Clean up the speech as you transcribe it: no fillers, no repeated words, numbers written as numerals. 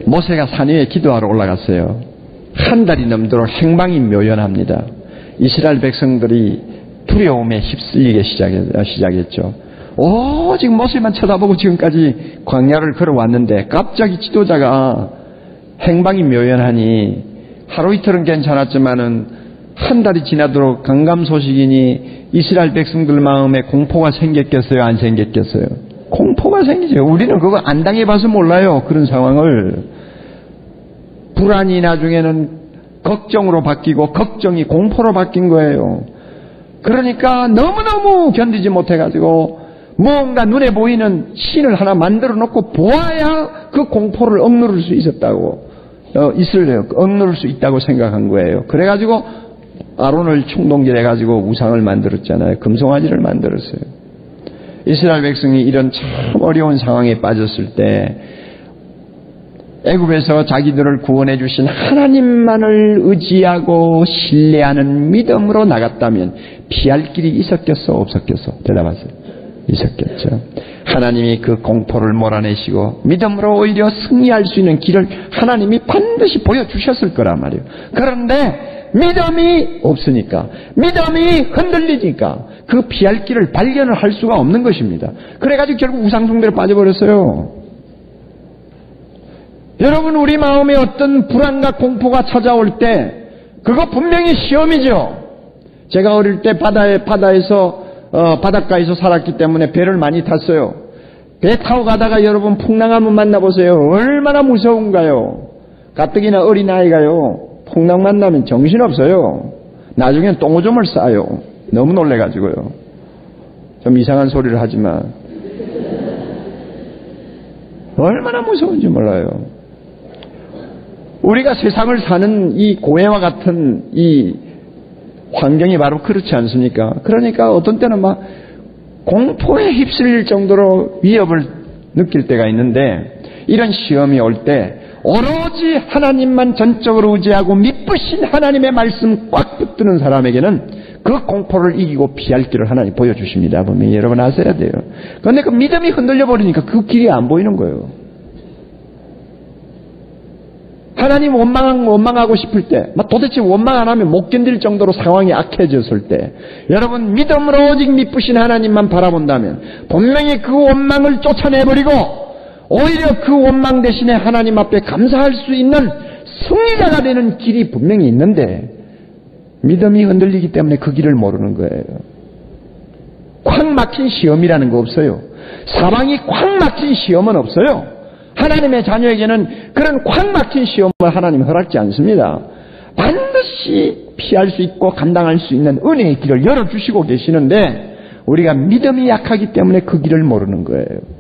모세가 산 위에 기도하러 올라갔어요. 한 달이 넘도록 행방이 묘연합니다. 이스라엘 백성들이 두려움에 휩쓸리기 시작했죠. 오직 모세만 쳐다보고 지금까지 광야를 걸어왔는데 갑자기 지도자가 행방이 묘연하니 하루 이틀은 괜찮았지만은 한 달이 지나도록 강감 소식이니 이스라엘 백성들 마음에 공포가 생겼겠어요? 안 생겼겠어요? 공포가 생기죠. 우리는 그거 안 당해봐서 몰라요. 그런 상황을. 불안이 나중에는 걱정으로 바뀌고 걱정이 공포로 바뀐 거예요. 그러니까 너무너무 견디지 못해가지고 뭔가 눈에 보이는 신을 하나 만들어 놓고 보아야 그 공포를 억누를 수 있었다고 억누를 수 있다고 생각한 거예요. 그래가지고 아론을 충동질해가지고 우상을 만들었잖아요. 금송아지를 만들었어요. 이스라엘 백성이 이런 참 어려운 상황에 빠졌을 때 애굽에서 자기들을 구원해 주신 하나님만을 의지하고 신뢰하는 믿음으로 나갔다면 피할 길이 있었겠어 없었겠어? 대답하세요. 있었겠죠. 하나님이 그 공포를 몰아내시고 믿음으로 오히려 승리할 수 있는 길을 하나님이 반드시 보여주셨을 거란 말이에요. 그런데 믿음이 없으니까, 믿음이 흔들리니까 그 피할 길을 발견을 할 수가 없는 것입니다. 그래가지고 결국 우상숭배로 빠져버렸어요. 여러분, 우리 마음에 어떤 불안과 공포가 찾아올 때 그거 분명히 시험이죠. 제가 어릴 때 바닷가에서 살았기 때문에 배를 많이 탔어요. 배 타고 가다가 여러분 풍랑한번 만나보세요. 얼마나 무서운가요? 가뜩이나 어린아이가요. 풍랑 만나면 정신없어요. 나중엔 똥오줌을 싸요. 너무 놀래가지고요. 좀 이상한 소리를 하지만 얼마나 무서운지 몰라요. 우리가 세상을 사는 이 고해와 같은 이 환경이 바로 그렇지 않습니까? 그러니까 어떤 때는 막 공포에 휩쓸릴 정도로 위협을 느낄 때가 있는데, 이런 시험이 올 때 오로지 하나님만 전적으로 의지하고 믿으신 하나님의 말씀 꽉 붙드는 사람에게는 그 공포를 이기고 피할 길을 하나님 보여주십니다. 분명히 여러분 아셔야 돼요. 그런데 그 믿음이 흔들려 버리니까 그 길이 안 보이는 거예요. 하나님 원망하고 싶을 때, 도대체 원망 안 하면 못 견딜 정도로 상황이 악해졌을 때, 여러분 믿음으로 오직 믿으신 하나님만 바라본다면 분명히 그 원망을 쫓아내버리고 오히려 그 원망 대신에 하나님 앞에 감사할 수 있는 승리자가 되는 길이 분명히 있는데, 믿음이 흔들리기 때문에 그 길을 모르는 거예요. 꽉 막힌 시험이라는 거 없어요. 사방이 꽉 막힌 시험은 없어요. 하나님의 자녀에게는 그런 꽉 막힌 시험을 하나님이 허락지 않습니다. 반드시 피할 수 있고 감당할 수 있는 은혜의 길을 열어주시고 계시는데 우리가 믿음이 약하기 때문에 그 길을 모르는 거예요.